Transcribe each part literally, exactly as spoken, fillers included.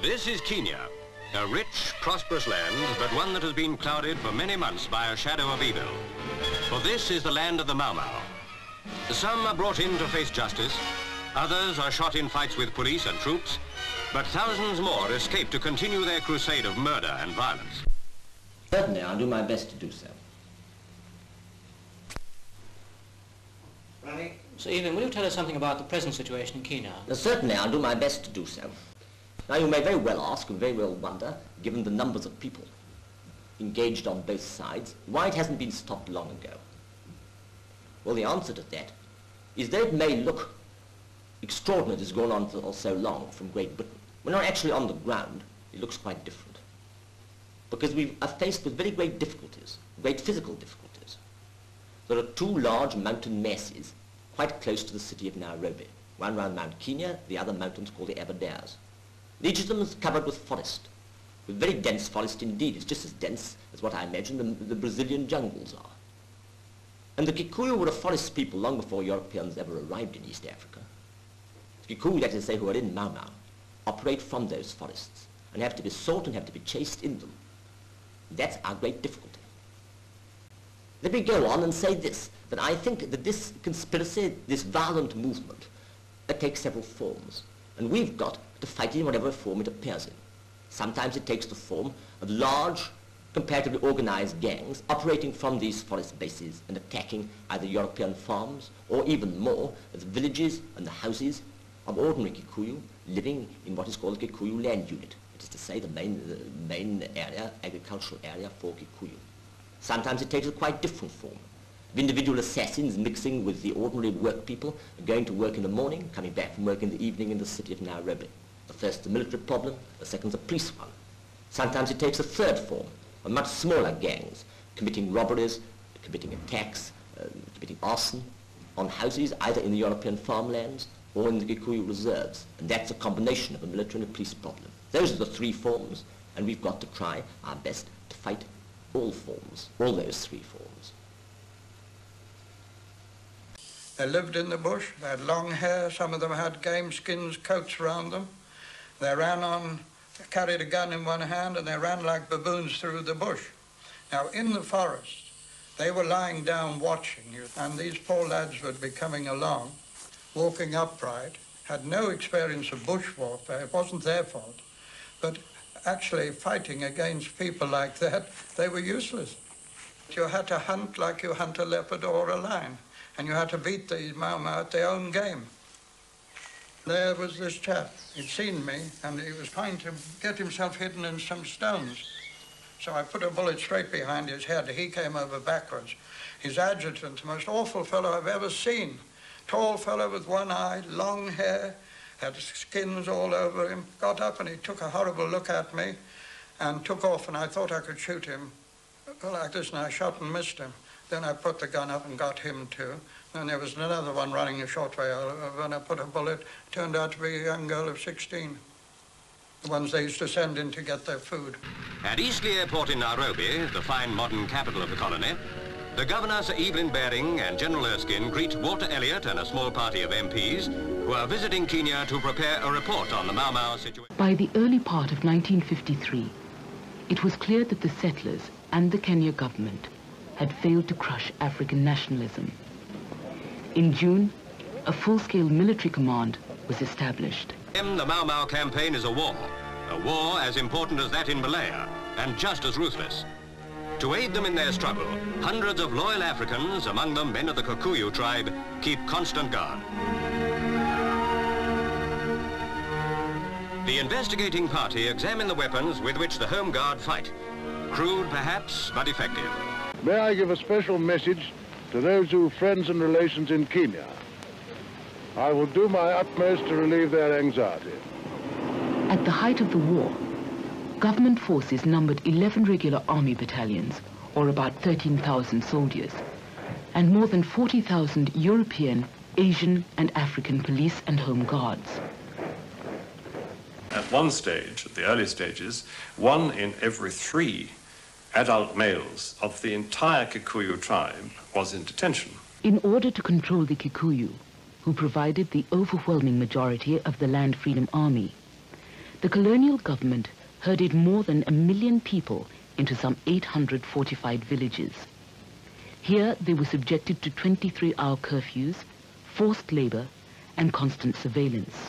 This is Kenya, a rich, prosperous land, but one that has been clouded for many months by a shadow of evil. For this is the land of the Mau Mau. Some are brought in to face justice, others are shot in fights with police and troops, but thousands more escape to continue their crusade of murder and violence. Certainly, I'll do my best to do so. Sir Evelyn, will you tell us something about the present situation in Kenya? Now, certainly, I'll do my best to do so. Now, you may very well ask and very well wonder, given the numbers of people engaged on both sides, why it hasn't been stopped long ago. Well, the answer to that is that it may look extraordinary that it's gone on for so long from Great Britain. When we're actually on the ground, it looks quite different. Because we are faced with very great difficulties, great physical difficulties. There are two large mountain mesas quite close to the city of Nairobi. One round Mount Kenya, the other mountains called the Aberdares. Each of them is covered with forest, with very dense forest indeed. It's just as dense as what I imagine the, the Brazilian jungles are. And the Kikuyu were a forest people long before Europeans ever arrived in East Africa. The Kikuyu, that is to say, who are in Mau Mau, operate from those forests and have to be sought and have to be chased in them. That's our great difficulty. Let me go on and say this, that I think that this conspiracy, this violent movement, that takes several forms. And we've got to fight it in whatever form it appears in. Sometimes it takes the form of large, comparatively organized gangs operating from these forest bases and attacking either European farms or even more, the villages and the houses of ordinary Kikuyu living in what is called the Kikuyu land unit. It is to say the main, the main area, agricultural area for Kikuyu. Sometimes it takes a quite different form of individual assassins mixing with the ordinary work people, going to work in the morning, coming back from work in the evening in the city of Nairobi. The first is a military problem, the second is a police one. Sometimes it takes a third form of much smaller gangs, committing robberies, committing attacks, uh, committing arson on houses either in the European farmlands or in the Kikuyu reserves. And that's a combination of a military and a police problem. Those are the three forms, and we've got to try our best to fight all forms, all those three forms. They lived in the bush, they had long hair, some of them had game skins, coats around them. They ran on, carried a gun in one hand, and they ran like baboons through the bush. Now, in the forest, they were lying down watching you, and these poor lads would be coming along, walking upright, had no experience of bush warfare, it wasn't their fault, but actually fighting against people like that, they were useless. You had to hunt like you hunt a leopard or a lion, and you had to beat these Mau Mau at their own game. There was this chap, he'd seen me, and he was trying to get himself hidden in some stones. So I put a bullet straight behind his head. He came over backwards. His adjutant, the most awful fellow I've ever seen. Tall fellow with one eye, long hair, had skins all over him, got up and he took a horrible look at me and took off, and I thought I could shoot him like this, and I shot and missed him. Then I put the gun up and got him too. Then there was another one running a short way over. When I put a bullet, turned out to be a young girl of sixteen. The ones they used to send in to get their food. At Eastleigh Airport in Nairobi, the fine modern capital of the colony, the Governor, Sir Evelyn Baring, and General Erskine greet Walter Elliott and a small party of M Ps who are visiting Kenya to prepare a report on the Mau Mau situation. By the early part of nineteen fifty-three, it was clear that the settlers and the Kenya government had failed to crush African nationalism. In June, a full-scale military command was established. The Mau Mau campaign is a war, a war as important as that in Malaya, and just as ruthless. To aid them in their struggle, hundreds of loyal Africans, among them men of the Kikuyu tribe, keep constant guard. The investigating party examine the weapons with which the Home Guard fight. Crude, perhaps, but effective. May I give a special message to those who have friends and relations in Kenya. I will do my utmost to relieve their anxiety. At the height of the war, government forces numbered eleven regular army battalions, or about thirteen thousand soldiers, and more than forty thousand European, Asian, and African police and home guards. At one stage, at the early stages, one in every three adult males of the entire Kikuyu tribe was in detention. In order to control the Kikuyu, who provided the overwhelming majority of the Land Freedom Army, The colonial government herded more than a million people into some eight hundred fortified villages. Here they were subjected to twenty-three hour curfews, forced labor, and constant surveillance.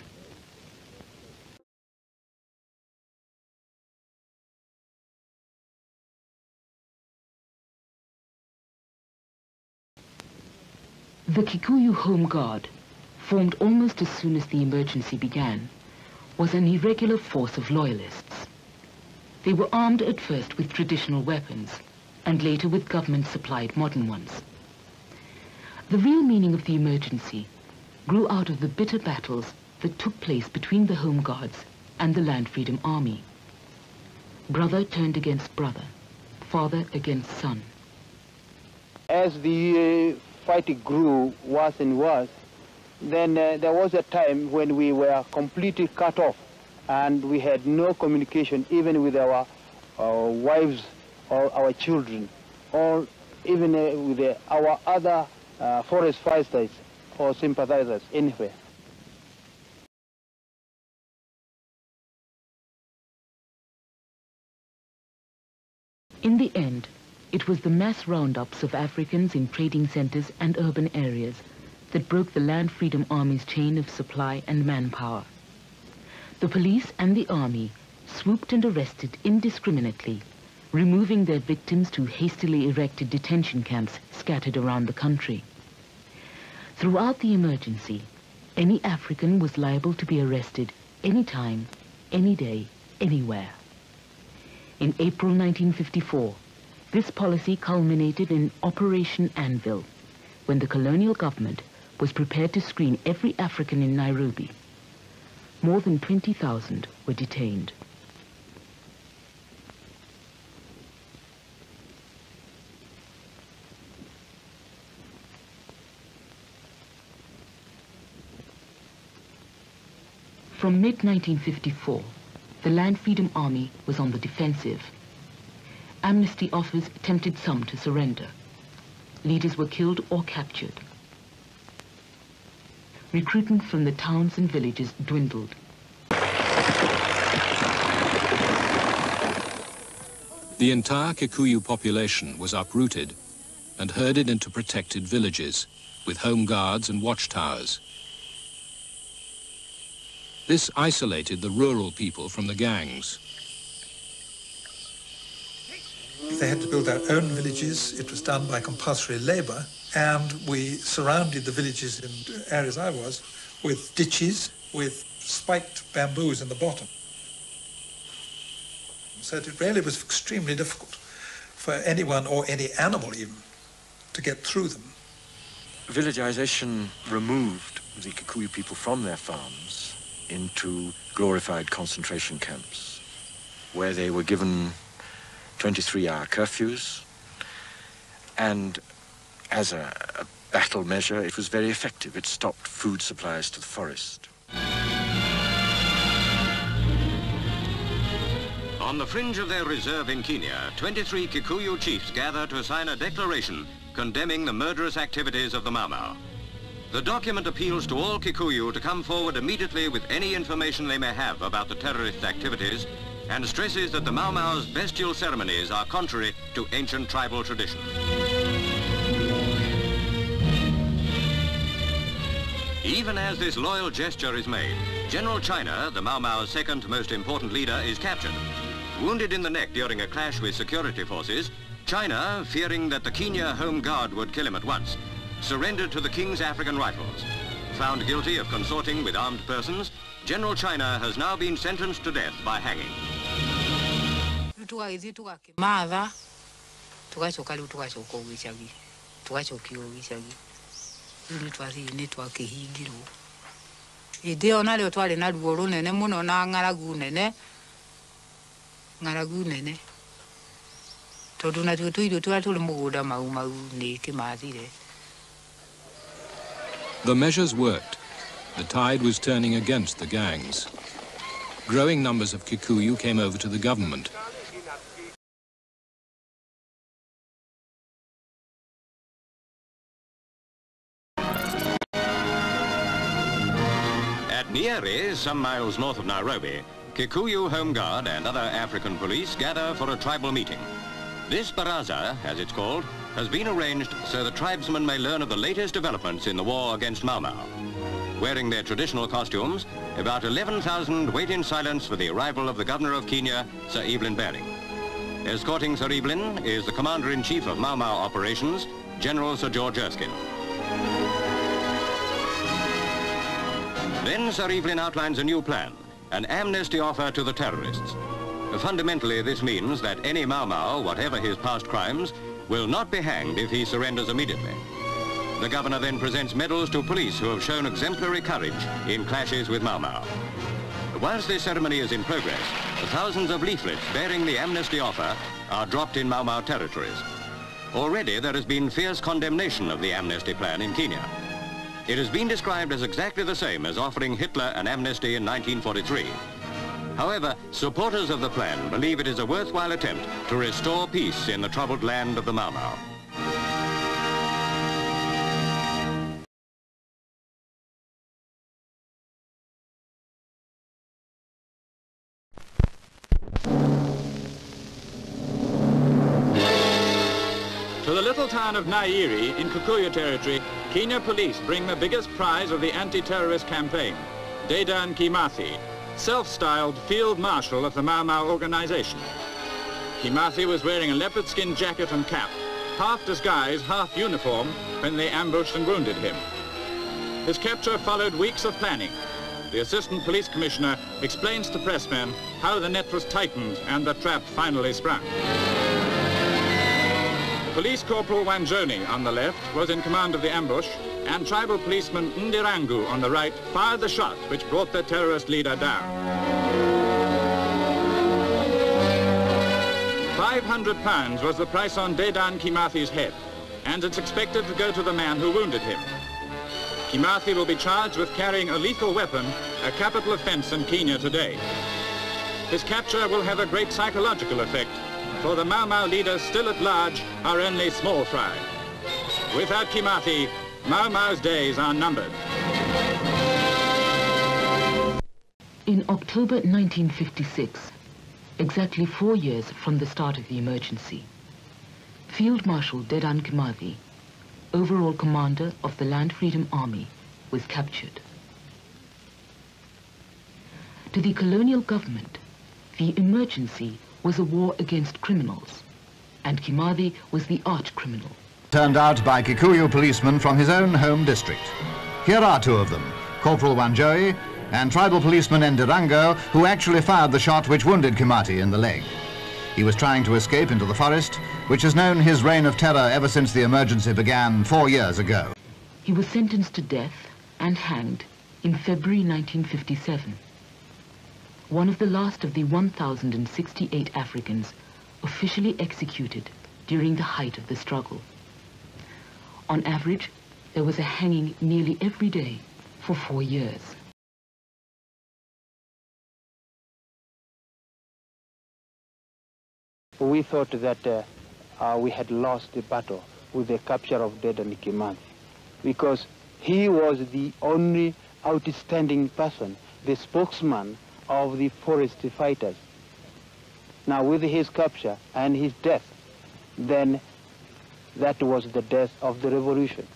The Kikuyu Home Guard, formed almost as soon as the emergency began, was an irregular force of loyalists. They were armed at first with traditional weapons, and later with government-supplied modern ones. The real meaning of the emergency grew out of the bitter battles that took place between the Home Guards and the Land Freedom Army. Brother turned against brother, father against son. As the uh, fight grew worse and worse, then uh, there was a time when we were completely cut off and we had no communication even with our, our wives or our children, or even uh, with uh, our other uh, forest fighters or sympathizers anywhere. In the end, it was the mass roundups of Africans in trading centers and urban areas that broke the Land Freedom Army's chain of supply and manpower. The police and the army swooped and arrested indiscriminately, removing their victims to hastily erected detention camps scattered around the country. Throughout the emergency, any African was liable to be arrested anytime, any day, anywhere. In April nineteen fifty-four, this policy culminated in Operation Anvil, when the colonial government was prepared to screen every African in Nairobi. More than twenty thousand were detained. From mid nineteen fifty-four, the Land Freedom Army was on the defensive. Amnesty offers tempted some to surrender. Leaders were killed or captured. Recruitment from the towns and villages dwindled. The entire Kikuyu population was uprooted and herded into protected villages with home guards and watchtowers. This isolated the rural people from the gangs. They had to build their own villages. It was done by compulsory labor, and we surrounded the villages in areas I was with ditches with spiked bamboos in the bottom. So it really was extremely difficult for anyone, or any animal even, to get through them. Villagization removed the Kikuyu people from their farms into glorified concentration camps, where they were given twenty-three hour curfews, and as a, a battle measure, it was very effective. It stopped food supplies to the forest. On the fringe of their reserve in Kenya, twenty-three Kikuyu chiefs gather to sign a declaration condemning the murderous activities of the Mau Mau. The document appeals to all Kikuyu to come forward immediately with any information they may have about the terrorist activities, and stresses that the Mau Mau's bestial ceremonies are contrary to ancient tribal tradition. Even as this loyal gesture is made, General China, the Mau Mau's second most important leader, is captured. Wounded in the neck during a clash with security forces, China, fearing that the Kenya Home Guard would kill him at once, surrendered to the King's African Rifles. Found guilty of consorting with armed persons, General China has now been sentenced to death by hanging. The measures worked. The tide was turning against the gangs. Growing numbers of Kikuyu came over to the government. At Nyeri, some miles north of Nairobi, Kikuyu Home Guard and other African police gather for a tribal meeting. This baraza, as it's called, has been arranged so the tribesmen may learn of the latest developments in the war against Mau Mau. Wearing their traditional costumes, about eleven thousand wait in silence for the arrival of the governor of Kenya, Sir Evelyn Baring. Escorting Sir Evelyn is the Commander-in-Chief of Mau Mau operations, General Sir George Erskine. Then Sir Evelyn outlines a new plan, an amnesty offer to the terrorists. Fundamentally, this means that any Mau Mau, whatever his past crimes, will not be hanged if he surrenders immediately. The governor then presents medals to police who have shown exemplary courage in clashes with Mau Mau. Whilst this ceremony is in progress, thousands of leaflets bearing the amnesty offer are dropped in Mau Mau territories. Already there has been fierce condemnation of the amnesty plan in Kenya. It has been described as exactly the same as offering Hitler an amnesty in nineteen forty-three. However, supporters of the plan believe it is a worthwhile attempt to restore peace in the troubled land of the Mau Mau. To the little town of Nairi in Kikuyu territory, Kenya police bring the biggest prize of the anti-terrorist campaign, Dedan Kimathi, self-styled field marshal of the Mau Mau organization. Kimathi was wearing a leopard skin jacket and cap, half disguise, half uniform, when they ambushed and wounded him. His capture followed weeks of planning. The Assistant Police Commissioner explains to pressmen how the net was tightened and the trap finally sprung. Police Corporal Wanjoni on the left was in command of the ambush, and tribal policeman Ndirangu on the right fired the shot which brought the terrorist leader down. five hundred pounds was the price on Dedan Kimathi's head, and it's expected to go to the man who wounded him. Kimathi will be charged with carrying a lethal weapon, a capital offence in Kenya today. His capture will have a great psychological effect, for the Mau Mau leaders still at large are only small fry. Without Kimathi, Mau Mau's days are numbered. In October nineteen fifty-six, exactly four years from the start of the emergency, Field Marshal Dedan Kimathi, overall commander of the Land Freedom Army, was captured. To the colonial government, the emergency was a war against criminals, and Kimathi was the arch-criminal. Turned out by Kikuyu policemen from his own home district. Here are two of them, Corporal Wanjoi and tribal policeman Ndirangu, who actually fired the shot which wounded Kimathi in the leg. He was trying to escape into the forest, which has known his reign of terror ever since the emergency began four years ago. He was sentenced to death and hanged in February nineteen fifty-seven. One of the last of the one thousand sixty-eight Africans officially executed during the height of the struggle. On average, there was a hanging nearly every day for four years. We thought that uh, uh, we had lost the battle with the capture of Dedan Kimathi, because he was the only outstanding person, the spokesman of the forest fighters. Now with his capture and his death, then that was the death of the revolution.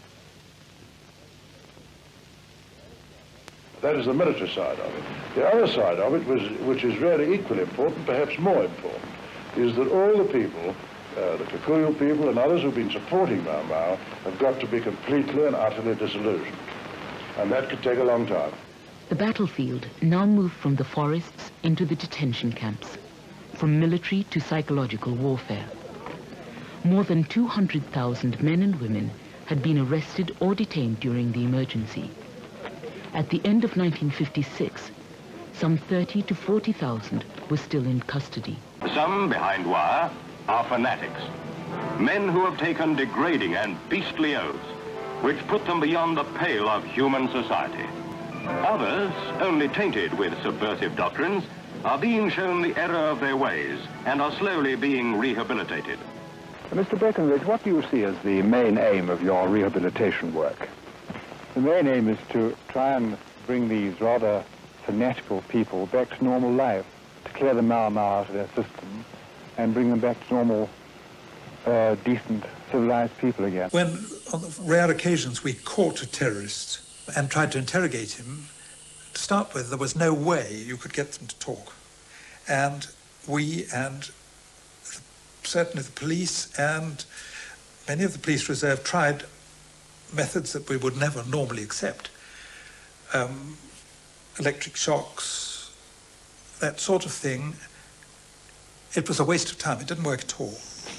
That is the military side of it. The other side of it, was, which is really equally important, perhaps more important, is that all the people, uh, the Kikuyu people and others who've been supporting Mau Mau, have got to be completely and utterly disillusioned. And that could take a long time. The battlefield now moved from the forests into the detention camps, from military to psychological warfare. More than two hundred thousand men and women had been arrested or detained during the emergency. At the end of nineteen fifty-six, some thirty to forty thousand were still in custody. Some behind wire are fanatics, men who have taken degrading and beastly oaths, which put them beyond the pale of human society. Others, only tainted with subversive doctrines, are being shown the error of their ways and are slowly being rehabilitated. Mister Breckenridge, what do you see as the main aim of your rehabilitation work? The main aim is to try and bring these rather fanatical people back to normal life, to clear the Mau Mau out of their system and bring them back to normal, uh, decent, civilized people again. When, on rare occasions, we caught a terrorist and tried to interrogate him, to start with, there was no way you could get them to talk. And we and certainly the police and many of the police reserve tried methods that we would never normally accept. Um, electric shocks, that sort of thing. It was a waste of time. It didn't work at all.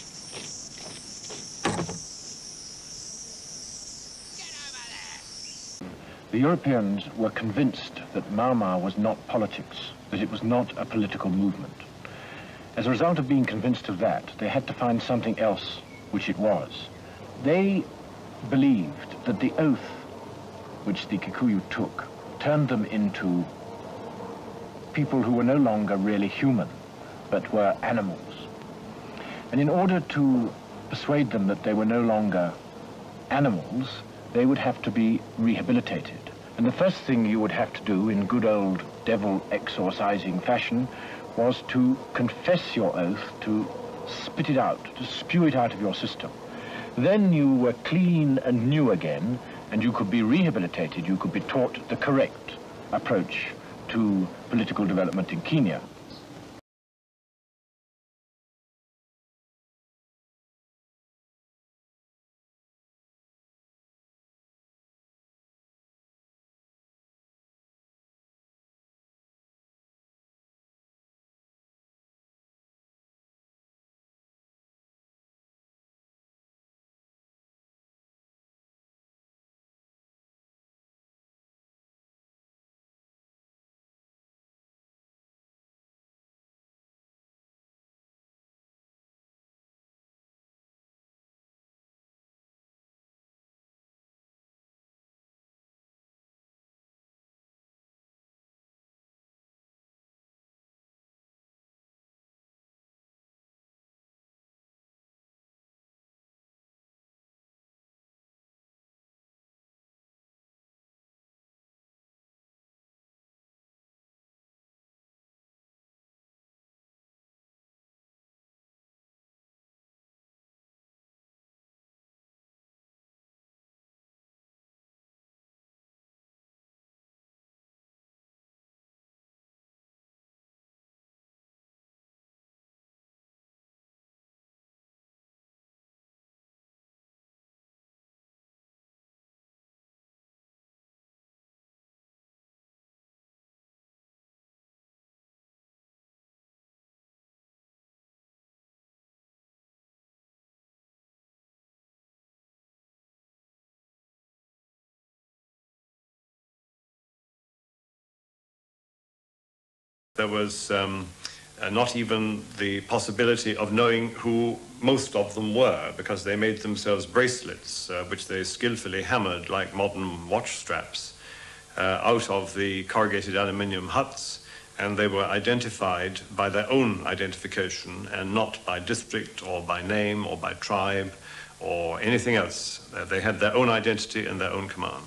The Europeans were convinced that Mau Mau was not politics, that it was not a political movement. As a result of being convinced of that, they had to find something else which it was. They believed that the oath which the Kikuyu took turned them into people who were no longer really human, but were animals. And in order to persuade them that they were no longer animals, they would have to be rehabilitated. And the first thing you would have to do in good old devil exorcising fashion was to confess your oath, to spit it out, to spew it out of your system. Then you were clean and new again, and you could be rehabilitated, you could be taught the correct approach to political development in Kenya. There was um, uh, not even the possibility of knowing who most of them were, because they made themselves bracelets, uh, which they skillfully hammered like modern watch straps, uh, out of the corrugated aluminium huts, and they were identified by their own identification and not by district or by name or by tribe or anything else. Uh, they had their own identity and their own command.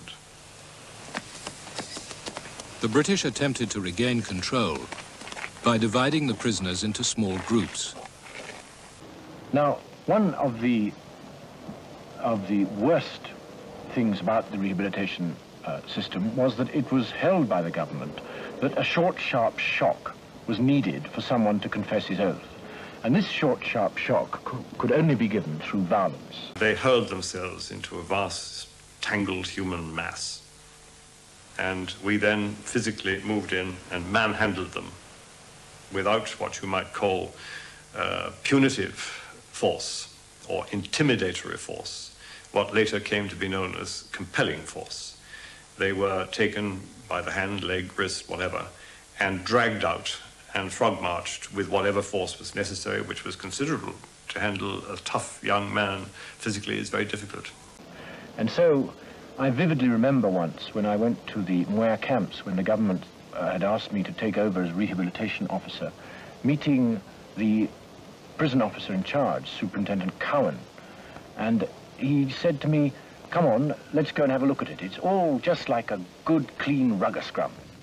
The British attempted to regain control by dividing the prisoners into small groups. Now, one of the, of the worst things about the rehabilitation uh, system was that it was held by the government that a short, sharp shock was needed for someone to confess his oath. And this short, sharp shock could only be given through violence. They hurled themselves into a vast, tangled human mass. And we then physically moved in and manhandled them without what you might call uh, punitive force or intimidatory force, what later came to be known as compelling force. They were taken by the hand, leg, wrist, whatever, and dragged out and frog-marched with whatever force was necessary, which was considerable. To handle a tough young man physically is very difficult. And so I vividly remember once when I went to the Mwea camps when the government uh, had asked me to take over as rehabilitation officer, meeting the prison officer in charge, Superintendent Cowan, and he said to me, "Come on, let's go and have a look at it. It's all just like a good, clean rugger scrum."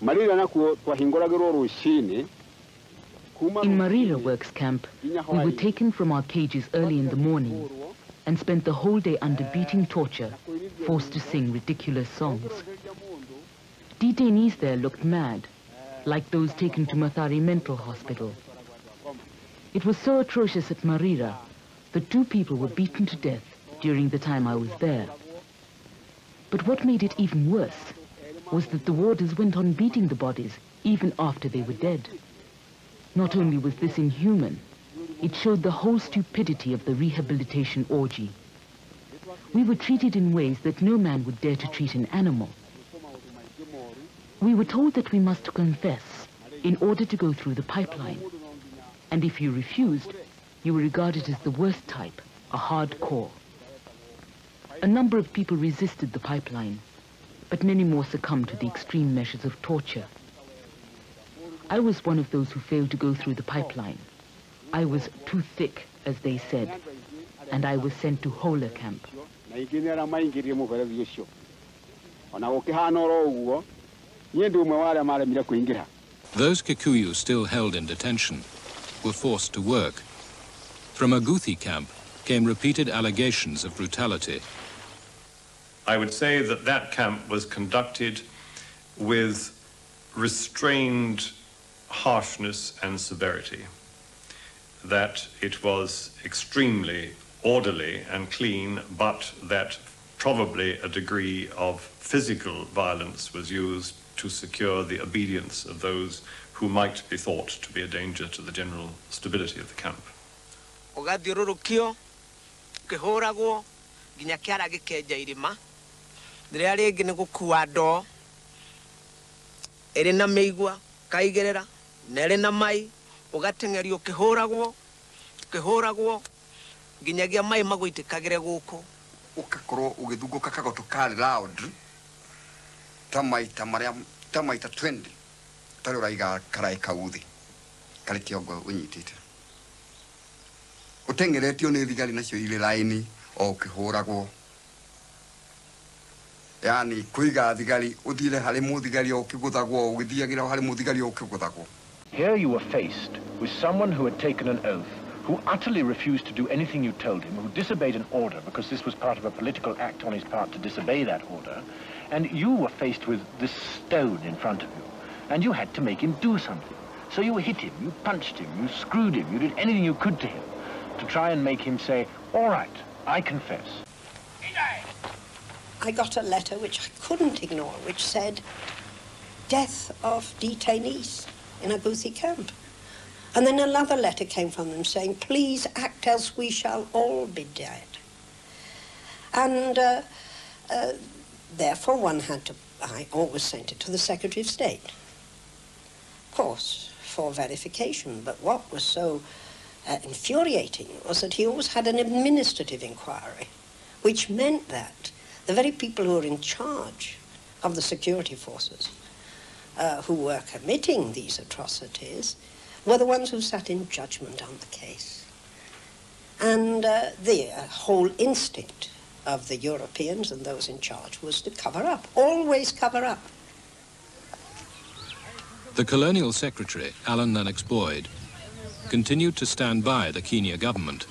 In Marira Works Camp, we were taken from our cages early in the morning and spent the whole day under beating torture, forced to sing ridiculous songs. Detainees there looked mad, like those taken to Mathari Mental Hospital. It was so atrocious at Marira that two people were beaten to death during the time I was there. But what made it even worse was that the warders went on beating the bodies even after they were dead. Not only was this inhuman, it showed the whole stupidity of the rehabilitation orgy. We were treated in ways that no man would dare to treat an animal. We were told that we must confess in order to go through the pipeline. And if you refused, you were regarded as the worst type, a hardcore. A number of people resisted the pipeline, but many more succumbed to the extreme measures of torture. I was one of those who failed to go through the pipeline. I was too thick, as they said, and I was sent to Hola Camp. Those Kikuyu still held in detention were forced to work. From Aguthi camp came repeated allegations of brutality. I would say that that camp was conducted with restrained harshness and severity, that it was extremely orderly and clean, but that probably a degree of physical violence was used to secure the obedience of those who might be thought to be a danger to the general stability of the camp. Ukakorwo ugithunguka kagoto kari loud tamaita maria tamaita twenty tari uraiga karai kauthi kari kiongo unyitite utengeretio ni thigari nacio ile line o ukihuragwo yani kuiga thigari uthire hari muthigari o kiguthagwo ugithiagira hari muthigari o kiguthagwo. Here you were faced with someone who had taken an oath, who utterly refused to do anything you told him, who disobeyed an order because this was part of a political act on his part to disobey that order, and you were faced with this stone in front of you, and you had to make him do something. So you hit him, you punched him, you screwed him, you did anything you could to him to try and make him say, all right, I confess. I got a letter which I couldn't ignore, which said, death of detainees in Aguthi camp. And then another letter came from them saying, please act else we shall all be dead. And uh, uh, therefore one had to, I always sent it to the Secretary of State. Of course, for verification. But what was so uh, infuriating was that he always had an administrative inquiry, which meant that the very people who were in charge of the security forces uh, who were committing these atrocities were the ones who sat in judgment on the case. And uh, the uh, whole instinct of the Europeans and those in charge was to cover up, always cover up. The colonial secretary, Alan Lennox Boyd, continued to stand by the Kenya government.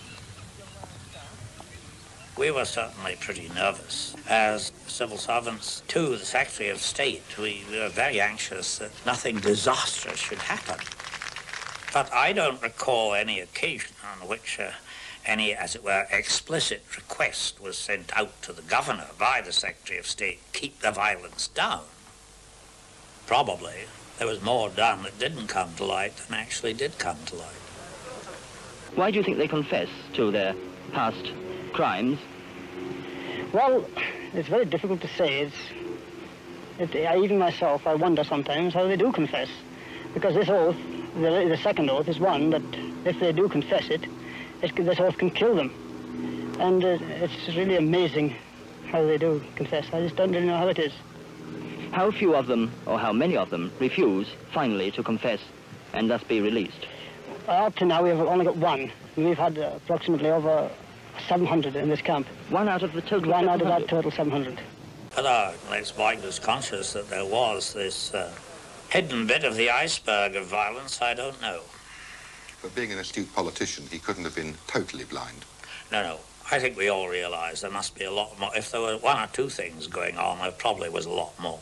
We were certainly pretty nervous. As civil servants to the Secretary of State, we were very anxious that nothing disastrous should happen. But I don't recall any occasion on which uh, any, as it were, explicit request was sent out to the governor by the Secretary of State, keep the violence down. Probably there was more done that didn't come to light than actually did come to light. Why do you think they confess to their past crimes? Well, it's very difficult to say. It's, it, I, even myself, I wonder sometimes how they do confess. Because this oath, the, the second oath, is one that if they do confess it, it this oath can kill them. And uh, it's really amazing how they do confess. I just don't really know how it is. How few of them, or how many of them, refuse finally to confess and thus be released? Up to now, we've only got one. We've had uh, approximately over seven hundred in this camp. One out of the total One out of that seven hundred? total seven hundred. But our next mind was conscious that there was this uh, hidden bit of the iceberg of violence, I don't know. But being an astute politician, he couldn't have been totally blind. No, no. I think we all realise there must be a lot more. If there were one or two things going on, there probably was a lot more.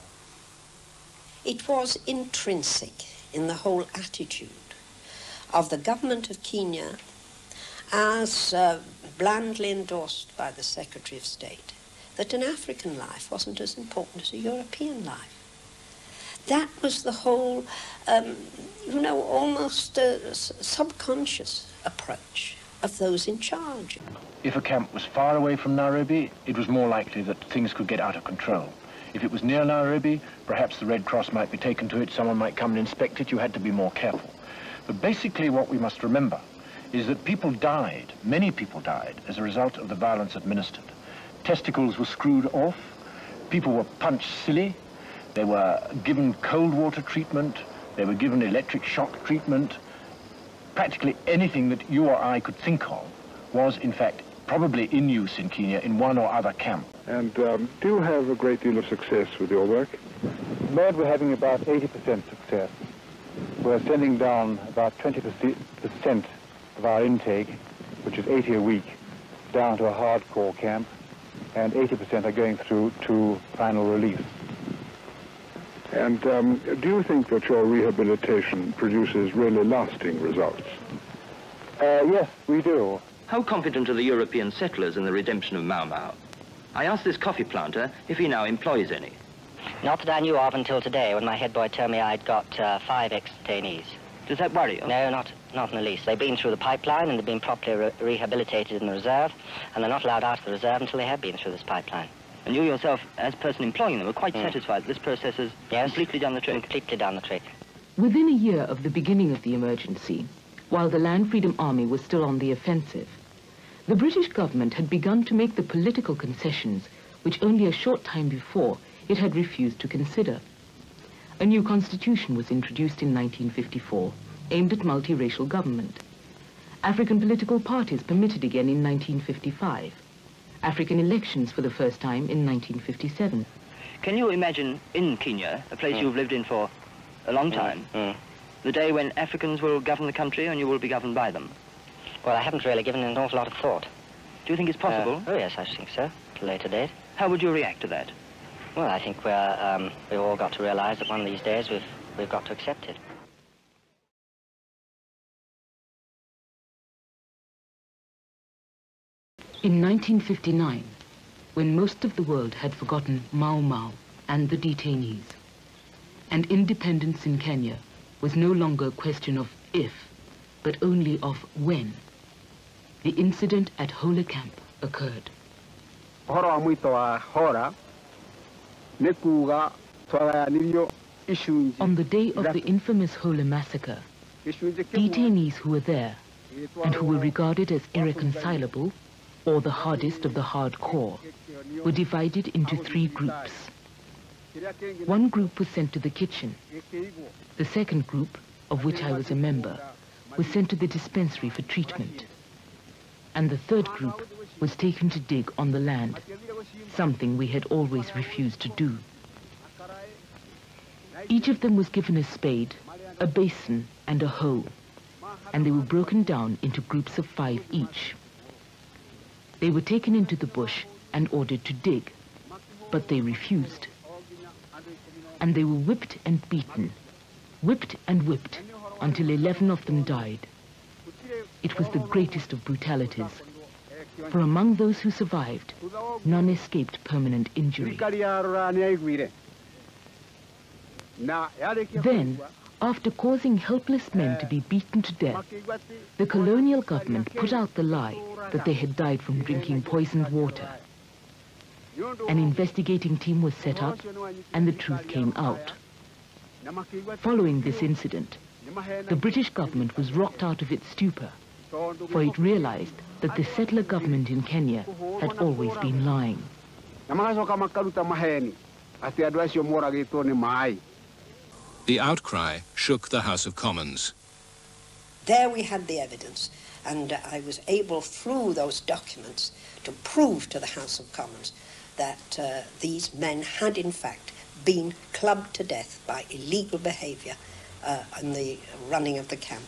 It was intrinsic in the whole attitude of the government of Kenya, as uh, blandly endorsed by the Secretary of State, that an African life wasn't as important as a European life. That was the whole, um, you know, almost uh, subconscious approach of those in charge. If a camp was far away from Nairobi, it was more likely that things could get out of control. If it was near Nairobi, perhaps the Red Cross might be taken to it, someone might come and inspect it, you had to be more careful. But basically what we must remember is that people died, many people died, as a result of the violence administered. Testicles were screwed off, people were punched silly, they were given cold water treatment, they were given electric shock treatment. Practically anything that you or I could think of was, in fact, probably in use in Kenya in one or other camp. And um, do you have a great deal of success with your work? Lord, we're having about eighty percent success. We're sending down about twenty percent of our intake, which is eighty a week, down to a hardcore camp, and eighty percent are going through to final release. And um, do you think that your rehabilitation produces really lasting results? Uh, yes, we do. How confident are the European settlers in the redemption of Mau Mau? I asked this coffee planter if he now employs any. Not that I knew of until today, when my head boy told me I'd got uh, five ex-detainees. Does that worry you? No, not, not in the least. They've been through the pipeline and they've been properly re rehabilitated in the reserve, and they're not allowed out of the reserve until they have been through this pipeline. And you yourself, as person employing them, are quite mm. satisfied that this process has yes, completely done the trick? Completely done the trick. Within a year of the beginning of the emergency, while the Land Freedom Army was still on the offensive, the British government had begun to make the political concessions which only a short time before it had refused to consider. A new constitution was introduced in nineteen fifty-four, aimed at multiracial government. African political parties permitted again in nineteen fifty-five. African elections for the first time in nineteen fifty-seven. Can you imagine in Kenya, a place mm. you've lived in for a long time, mm. Mm. the day when Africans will govern the country and you will be governed by them? Well, I haven't really given it an awful lot of thought. Do you think it's possible? Uh, oh, yes, I think so, at a later date. How would you react to that? Well, I think we're, um, we've all got to realize that one of these days we've, we've got to accept it. In nineteen fifty-nine, when most of the world had forgotten Mau Mau and the detainees, and independence in Kenya was no longer a question of if, but only of when, the incident at Hola Camp occurred. On the day of the infamous Hola massacre, detainees who were there and who were regarded as irreconcilable or the hardest of the hardcore were divided into three groups. One group was sent to the kitchen. The second group, of which I was a member, was sent to the dispensary for treatment. And the third group was taken to dig on the land, something we had always refused to do. Each of them was given a spade, a basin, and a hoe, and they were broken down into groups of five each. They were taken into the bush and ordered to dig, but they refused. And they were whipped and beaten, whipped and whipped, until eleven of them died. It was the greatest of brutalities, for among those who survived, none escaped permanent injury. Then, after causing helpless men to be beaten to death, the colonial government put out the lie that they had died from drinking poisoned water. An investigating team was set up, and the truth came out. Following this incident, the British government was rocked out of its stupor, for it realized that the settler government in Kenya had always been lying. The outcry shook the House of Commons. There we had the evidence, and I was able, through those documents, to prove to the House of Commons that uh, these men had, in fact, been clubbed to death by illegal behaviour uh, in the running of the camp.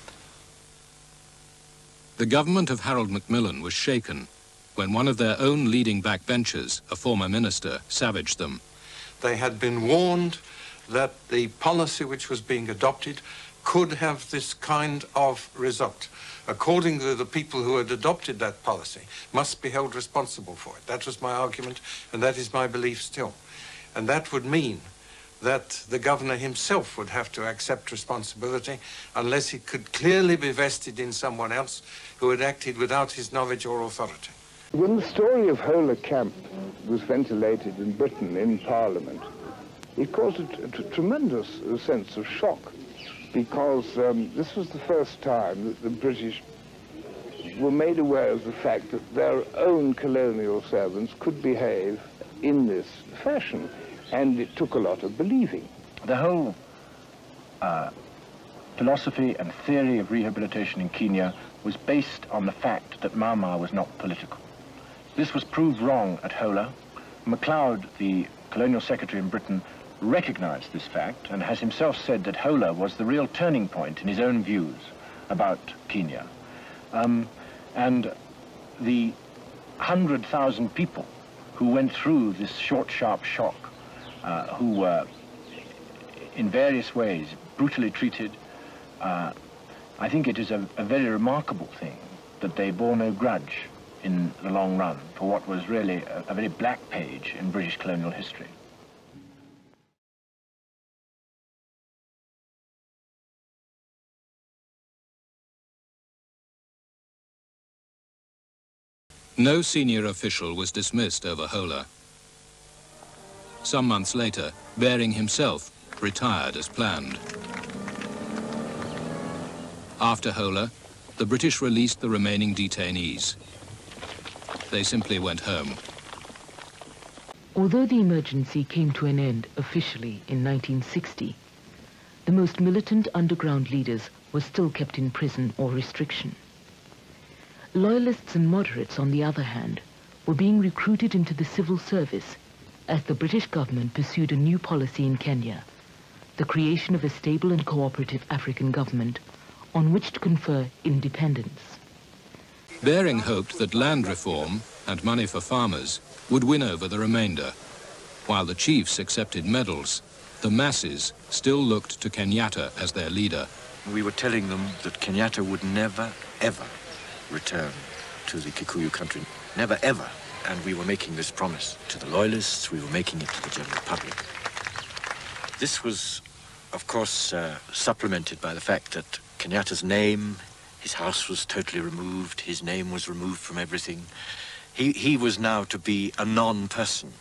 The government of Harold Macmillan was shaken when one of their own leading backbenchers, a former minister, savaged them. They had been warned that the policy which was being adopted could have this kind of result. According to the people who had adopted that policy, must be held responsible for it. That was my argument, and that is my belief still. And that would mean that the governor himself would have to accept responsibility unless he could clearly be vested in someone else who had acted without his knowledge or authority. When the story of Hola Camp was ventilated in Britain in Parliament, it caused a, a tremendous sense of shock, because um, this was the first time that the British were made aware of the fact that their own colonial servants could behave in this fashion, and it took a lot of believing. The whole uh, philosophy and theory of rehabilitation in Kenya was based on the fact that Mau Mau was not political. This was proved wrong at Hola. MacLeod, the colonial secretary in Britain, recognized this fact and has himself said that Hola was the real turning point in his own views about Kenya. Um, and the hundred thousand people who went through this short, sharp shock, uh, who were in various ways brutally treated, uh, I think it is a, a very remarkable thing that they bore no grudge in the long run for what was really a, a very black page in British colonial history. No senior official was dismissed over Hola. Some months later, Baring himself retired as planned. After Hola, the British released the remaining detainees. They simply went home. Although the emergency came to an end officially in nineteen sixty, the most militant underground leaders were still kept in prison or restriction. Loyalists and moderates, on the other hand, were being recruited into the civil service as the British government pursued a new policy in Kenya, the creation of a stable and cooperative African government on which to confer independence. Baring hoped that land reform and money for farmers would win over the remainder. While the chiefs accepted medals, the masses still looked to Kenyatta as their leader. We were telling them that Kenyatta would never, ever return to the Kikuyu country. Never, ever. And we were making this promise to the loyalists, we were making it to the general public. This was, of course, uh, supplemented by the fact that Kenyatta's name, his house was totally removed, his name was removed from everything. He, he was now to be a non-person